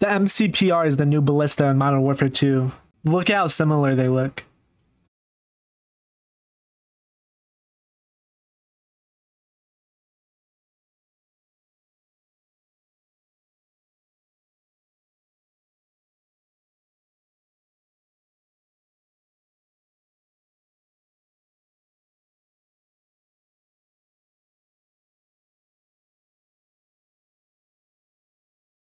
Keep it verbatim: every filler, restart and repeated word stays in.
The M C P R is the new ballista in Modern Warfare two. Look at how similar they look.